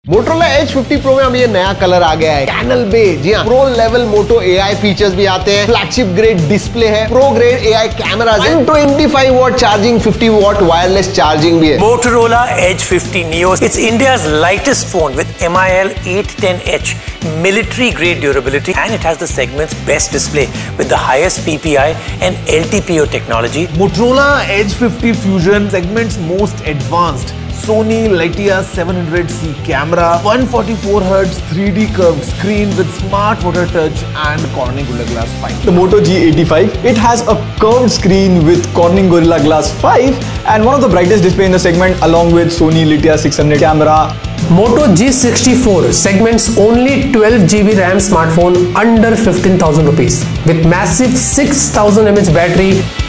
Motorola Edge 50 Pro में अब ये नया कलर आ गया है, कैनल बे। जी हाँ, pro level Moto AI features भी आते हैं, फ्लैगशिप ग्रेड डिस्प्ले है, प्रो ग्रेड AI कैमरास है, 125 watt charging, 50 watt wireless charging भी है। Motorola Edge 50 Neo, it's India's lightest phone with MIL 810H military grade durability, and it has the segment's best display with the highest PPI and LTPO technology. Motorola Edge 50 Fusion, segment's most advanced Sony Letia 700C camera, 144Hz 3D curved screen with smart water touch and Corning Gorilla Glass 5. The Moto G85, it has a curved screen with Corning Gorilla Glass 5 and one of the brightest display in the segment along with Sony Letia 600 camera. Moto G64 segments only 12GB RAM smartphone under 15,000 rupees with massive 6000 mAh battery.